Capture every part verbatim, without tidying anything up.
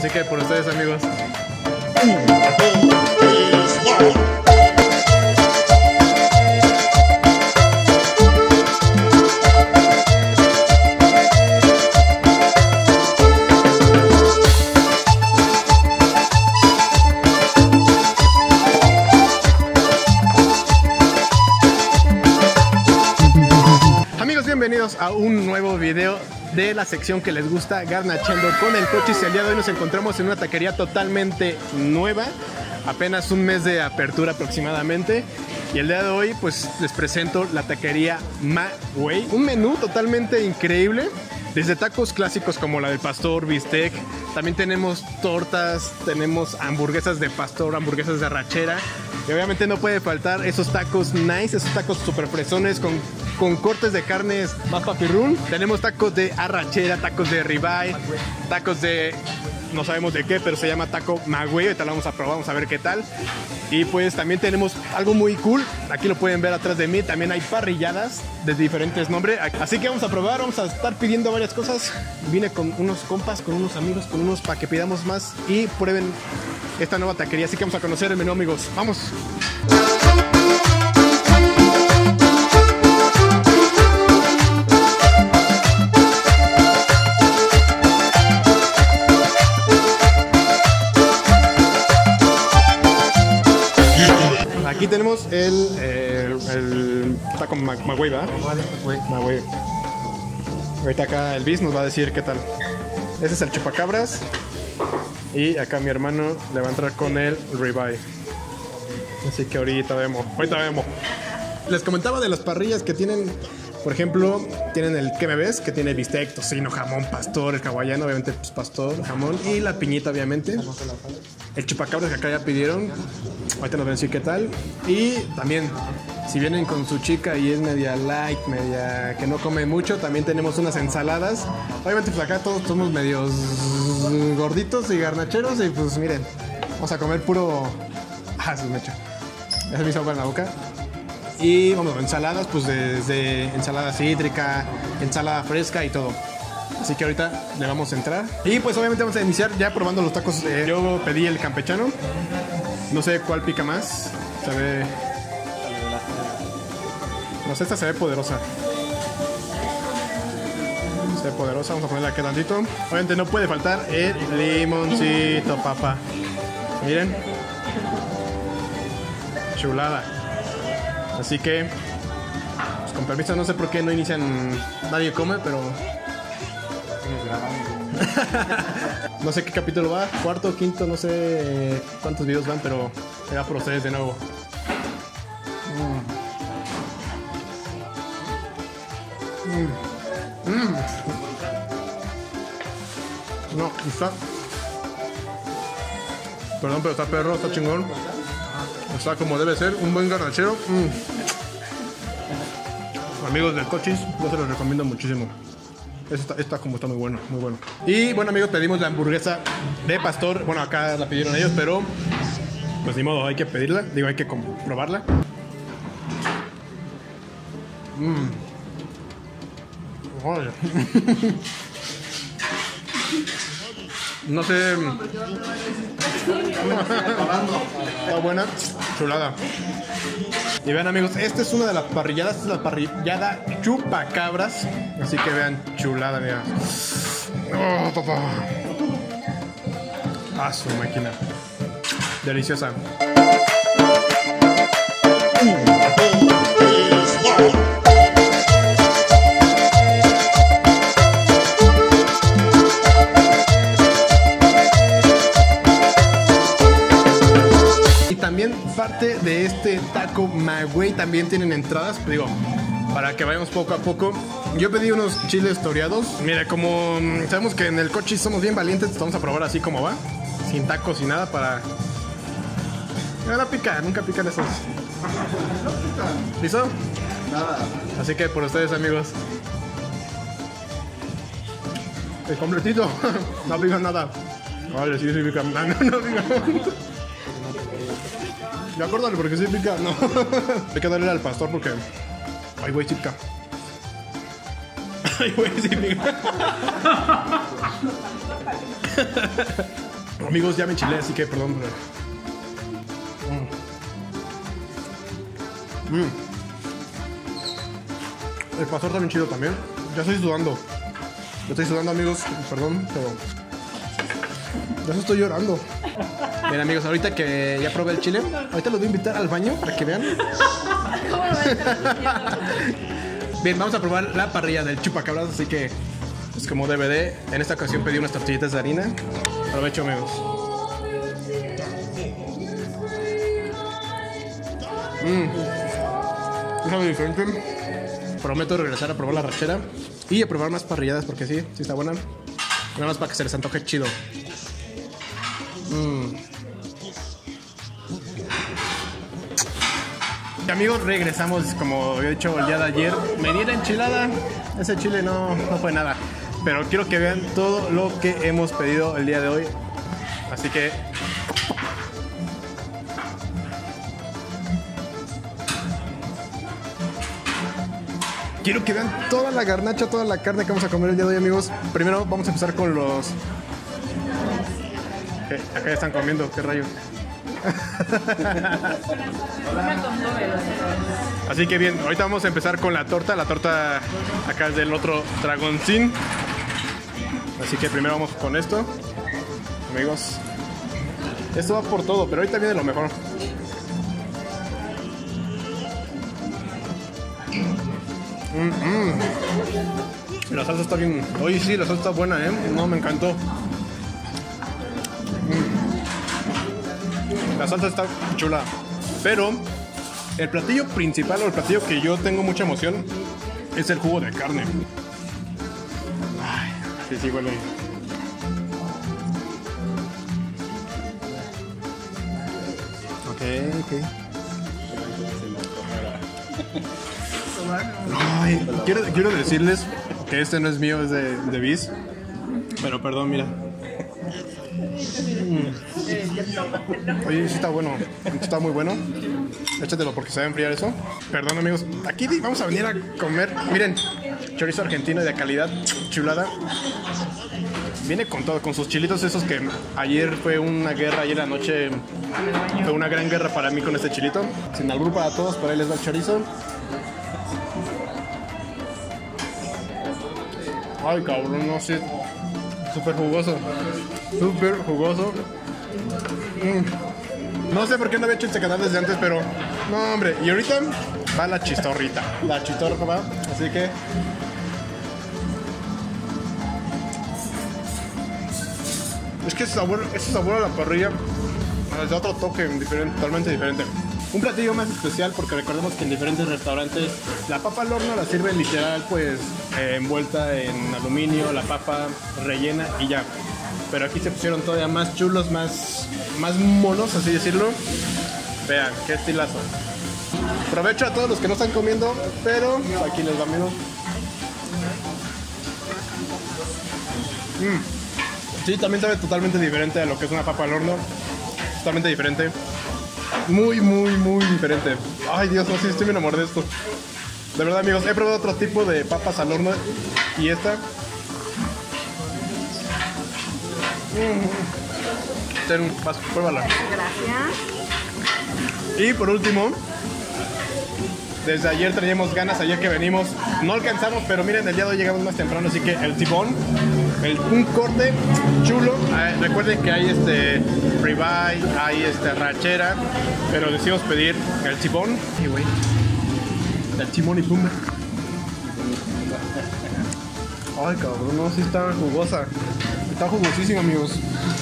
Así que por ustedes, amigos. Bienvenidos a un nuevo video de la sección que les gusta, Garnachando con el Cochis. El día de hoy nos encontramos en una taquería totalmente nueva, apenas un mes de apertura aproximadamente. Y el día de hoy pues les presento la taquería Magüey, un menú totalmente increíble. Desde tacos clásicos como la del pastor, bistec, también tenemos tortas, tenemos hamburguesas de pastor, hamburguesas de arrachera. Y obviamente no puede faltar esos tacos nice, esos tacos super fresones con, con cortes de carnes más papirrún. Tenemos tacos de arrachera, tacos de ribeye, tacos de... no sabemos de qué, pero se llama taco Magüey. Ahorita lo vamos a probar, vamos a ver qué tal. Y pues también tenemos algo muy cool. Aquí lo pueden ver atrás de mí. También hay parrilladas de diferentes nombres. Así que vamos a probar, vamos a estar pidiendo varias cosas. Vine con unos compas, con unos amigos, con unos para que pidamos más y prueben esta nueva taquería. Así que vamos a conocer el menú, amigos. ¡Vamos! Aquí tenemos el, el, el taco Magüey, ¿verdad? Magüey. Ahorita acá el Bis nos va a decir qué tal. Este es el chupacabras. Y acá mi hermano le va a entrar con el ribeye. Así que ahorita vemos. Ahorita vemos. Les comentaba de las parrillas que tienen. Por ejemplo, tienen el que me ves, que tiene bistec, tocino, jamón, pastor, el hawaiano, obviamente pues pastor, jamón y la piñita, obviamente. El chupacabras que acá ya pidieron. Ahorita nos ven si qué tal. Y también, si vienen con su chica y es media light, media que no come mucho, también tenemos unas ensaladas. Obviamente pues acá todos somos medios gorditos y garnacheros y pues miren, vamos a comer puro... Ah, eso es mecho. Ya se me hizo agua en la boca. Y vamos, ensaladas, pues desde ensalada cítrica, ensalada fresca y todo. Así que ahorita le vamos a entrar. Y pues obviamente vamos a iniciar ya probando los tacos. Eh, yo pedí el campechano. No sé cuál pica más. Se ve... No sé, esta se ve poderosa. Se ve poderosa. Vamos a ponerla aquí tantito. Obviamente no puede faltar el limoncito, papá. Miren. Chulada. Así que, pues con permiso, no sé por qué no inician, nadie come, pero... No sé qué capítulo va, cuarto, quinto, no sé cuántos videos van, pero era por ustedes de nuevo. Mm. Mm. Mm. No, está... Perdón, pero está perro, está chingón. Está como debe ser, un buen garnachero. Mm. Amigos del Cochis, yo se los recomiendo muchísimo. Esta, esta como está muy bueno, muy bueno. Y bueno, amigos, pedimos la hamburguesa de pastor. Bueno, acá la pidieron ellos, pero pues ni modo, hay que pedirla. Digo, hay que probarla. Mmm. No sé. Está buena, chulada. Y vean, amigos, esta es una de las parrilladas. Esta es la parrillada chupacabras. Así que vean, chulada, mira. Oh, papá. Ah, su máquina. Deliciosa. También parte de este taco Magüey también tienen entradas, digo, para que vayamos poco a poco. Yo pedí unos chiles toreados. Mira, como sabemos que en el Cochis somos bien valientes, vamos a probar así como va, sin tacos y nada para... No, no pica, nunca pican esos. ¿Listo? Nada. Así que por ustedes, amigos. El completito. No pican nada. Vale, sí, sí pican. No, no, no pican. Ya acuérdale porque sí pica, no. Hay que darle al pastor porque... Ay, güey, sí pica. Ay, güey, sí pica. Amigos, ya me enchilé, así que perdón. Mm. Mm. El pastor está bien chido también. Ya estoy sudando. Ya estoy sudando, amigos. Perdón, pero... ya estoy llorando. Bien, amigos, ahorita que ya probé el chile, ahorita los voy a invitar al baño para que vean. Bien, vamos a probar la parrilla del chupacabras, así que, pues como D V D, en esta ocasión pedí unas tortillitas de harina. Aprovecho, amigos. Mmm. Es algo diferente. Prometo regresar a probar la rachera y a probar más parrilladas porque sí, sí está buena. Nada más para que se les antoje chido. Mmm. Y amigos, regresamos como había dicho el día de ayer. Me di la enchilada. Ese chile no, no fue nada. Pero quiero que vean todo lo que hemos pedido el día de hoy. Así que... quiero que vean toda la garnacha, toda la carne que vamos a comer el día de hoy, amigos. Primero vamos a empezar con los... ¿Qué? Acá ya están comiendo, qué rayos. Así que bien, ahorita vamos a empezar con la torta. La torta acá es del otro dragoncín. Así que primero vamos con esto, amigos. Esto va por todo, pero ahorita viene lo mejor. Mm, mm. La salsa está bien. Oye, sí, la salsa está buena, ¿eh? No, me encantó. Mm. La salsa está chula. Pero el platillo principal o el platillo que yo tengo mucha emoción es el jugo de carne. Ay, sí, sí, huele. Ok, ok. Ay, quiero, quiero decirles que este no es mío, es de, de Bis. Pero perdón, mira. Mm. Oye, sí está bueno. Está muy bueno. Échatelo porque se va a enfriar eso. Perdón, amigos. Aquí vamos a venir a comer. Miren, chorizo argentino de calidad, chulada. Viene con todo, con sus chilitos esos que ayer fue una guerra, ayer la noche fue una gran guerra para mí con este chilito. Sin albur para todos, por ahí les va el chorizo. Ay, cabrón, no sé. Súper jugoso. Súper jugoso. Mm. No sé por qué no había hecho este canal desde antes, pero... no, hombre. Y ahorita va la chistorrita. La chistorra va. Así que... es que ese sabor, ese sabor a la parrilla es de otro toque diferente, totalmente diferente. Un platillo más especial porque recordemos que en diferentes restaurantes la papa al horno la sirven literal pues eh, envuelta en aluminio, la papa rellena y ya. Pero aquí se pusieron todavía más chulos, más, más monos, así decirlo. Vean, qué estilazo. Aprovecho a todos los que no están comiendo, pero aquí les va, amigos. Mm. Sí, también sabe totalmente diferente a lo que es una papa al horno. Totalmente diferente. Muy, muy, muy diferente. Ay, Dios, no sé si estoy bien enamorado de esto. De verdad, amigos, he probado otro tipo de papas al horno. Y esta... Mm. Ten, vas, pruébala. Gracias. Y por último... desde ayer teníamos ganas, ayer que venimos, no alcanzamos, pero miren, el día de hoy llegamos más temprano, así que el tibón, el, un corte chulo. Eh, recuerden que hay este ribeye, hay este rachera, pero decidimos pedir el tibón. Y güey, el timón y pumba. Ay, cabrón, no, sí está jugosa, está jugosísima, amigos.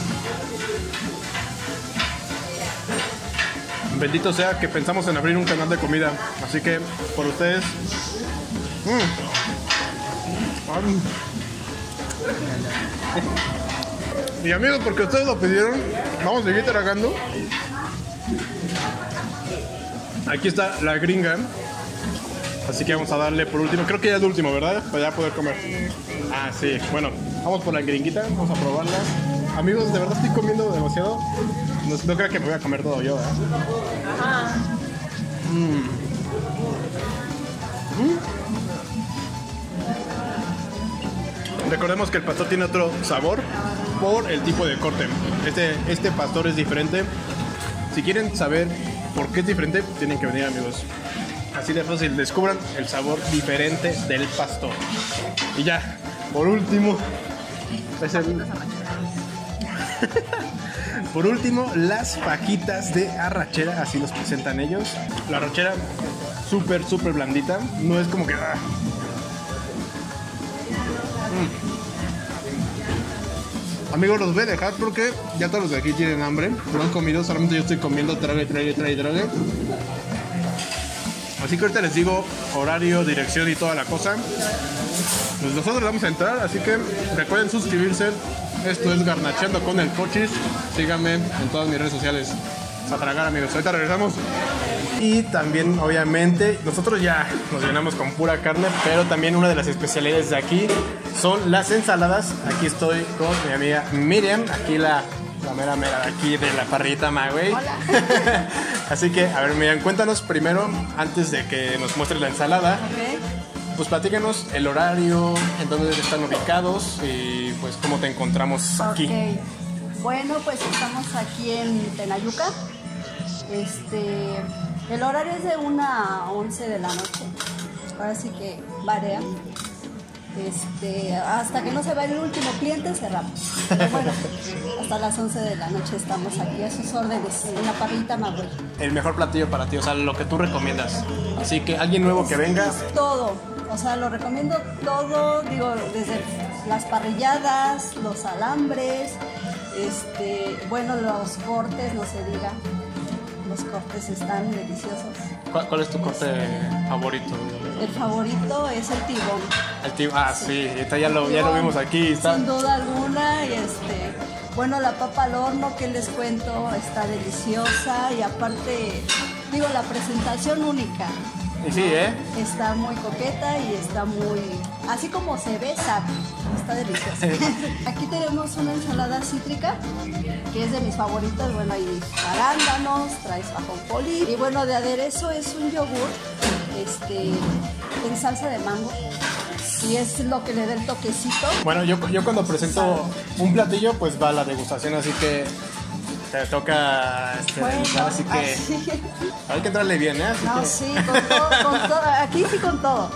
Bendito sea que pensamos en abrir un canal de comida. Así que, por ustedes... Mm. Y amigos, porque ustedes lo pidieron, vamos a seguir tragando. Aquí está la gringa. Así que vamos a darle por último. Creo que ya es el último, ¿verdad? Para ya poder comer. Ah, sí. Bueno, vamos por la gringuita. Vamos a probarla. Amigos, de verdad estoy comiendo demasiado. No, no creo que me voy a comer todo yo, ¿eh? Ajá. Mm. Mm. Recordemos que el pastor tiene otro sabor. por el tipo de corte. Este, este pastor es diferente. Si quieren saber por qué es diferente, tienen que venir, amigos. Así de fácil, descubran el sabor diferente del pastor. Y ya, por último, es el... por último, las fajitas de arrachera, así los presentan ellos. La arrachera súper, súper blandita, no es como que... Ah. Mm. Amigos, los voy a dejar porque ya todos los de aquí tienen hambre, no han comido, solamente yo estoy comiendo, trague, trague, trague, trague. Así que ahorita les digo horario, dirección y toda la cosa. Pues nosotros vamos a entrar, así que recuerden suscribirse. Esto es Garnacheando con el Cochis. Síganme en todas mis redes sociales. A tragar, amigos. Ahorita regresamos. Y también, obviamente, nosotros ya nos llenamos con pura carne, pero también una de las especialidades de aquí son las ensaladas. Aquí estoy con mi amiga Miriam, aquí la, la mera mera de aquí de la parrillita Magüey. Hola. Así que, a ver, Miriam, cuéntanos primero, antes de que nos muestres la ensalada. Okay. Pues platícanos el horario, en dónde están ubicados y pues cómo te encontramos aquí. Okay. Bueno, pues estamos aquí en Tenayuca. Este, el horario es de una a once de la noche. Ahora sí que varía. Este, hasta que no se va el último cliente cerramos. Pero bueno, hasta las once de la noche estamos aquí a sus órdenes en la parrillita Magüey. El mejor platillo para ti, o sea, lo que tú recomiendas. Así que alguien nuevo que venga. Es todo, o sea, lo recomiendo todo, digo, desde las parrilladas, los alambres, este, bueno, los cortes, no se diga. Los cortes están deliciosos. ¿Cuál, cuál es tu corte favorito? El favorito es el tibón. El tibón, ah, sí, sí, ya, lo, ya lo vimos aquí. Está... Sin duda alguna, y este, bueno, la papa al horno, que les cuento, está deliciosa y aparte, digo, la presentación única. Y sí, ¿eh? Está muy coqueta y está muy, así como se ve, sabe, está deliciosa. Aquí tenemos una ensalada cítrica, que es de mis favoritas. Bueno, hay arándanos, trae ajonjolí y bueno, de aderezo es un yogur este, en salsa de mango. Y es lo que le da el toquecito. Bueno, yo, yo cuando presento un platillo, pues va a la degustación, así que te toca este, bueno, así que así. hay que entrarle bien, ¿eh? Así no, que... sí, con todo, con todo, aquí sí con todo.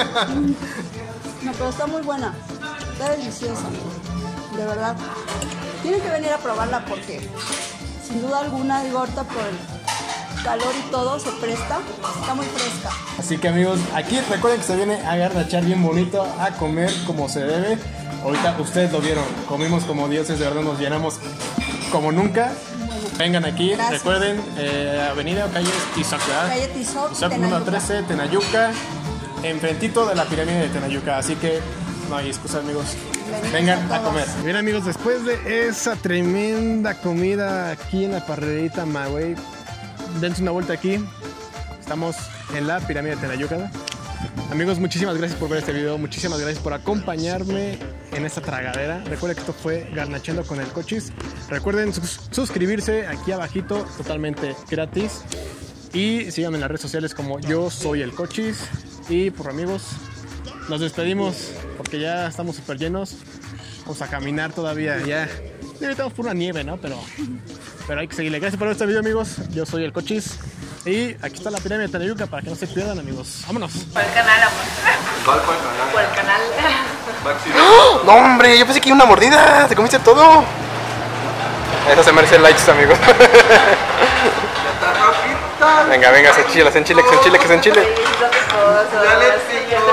No, pero está muy buena, está deliciosa, de verdad. Tienen que venir a probarla porque, sin duda alguna, digo, ahorita por el calor y todo, se presta, está muy fresca. Así que, amigos, aquí recuerden que se viene a garnachar bien bonito, a comer como se debe. Ahorita ustedes lo vieron, comimos como dioses, de verdad nos llenamos como nunca. Bueno, vengan aquí, gracias. Recuerden, eh, avenida o calle Tizoc, ¿verdad? Calle Tizoc, Tizoc número trece, Tenayuca, enfrentito de la pirámide de Tenayuca, así que no hay excusa, amigos. Bienvenidos Vengan a a comer. Bien, amigos, después de esa tremenda comida aquí en la parrillita Magüey, dense una vuelta aquí. Estamos en la pirámide de Tenayuca. Amigos, muchísimas gracias por ver este video, muchísimas gracias por acompañarme en esta tragadera. Recuerden que esto fue Garnacheando con el Cochis. Recuerden sus suscribirse aquí abajito, totalmente gratis. Y síganme en las redes sociales como Yo Soy el Cochis. Y por amigos, nos despedimos porque ya estamos súper llenos. Vamos a caminar todavía, ya. Ya estamos por una nieve, ¿no? Pero, pero hay que seguirle. Gracias por ver este video, amigos. Yo soy el Cochis. Y aquí está la pirámide de Tenayuca para que no se pierdan, amigos. Vámonos. Por el canal, amor. ¿Cuál fue el canal? Por el canal. ¡Oh! No, hombre, yo pensé que iba una mordida. Te comiste todo. Eso se merece likes, amigos. Ya está rapidita. Venga, venga, se enchila, se enchile, que se enchile, que se enchile. Dale, Dale, pico.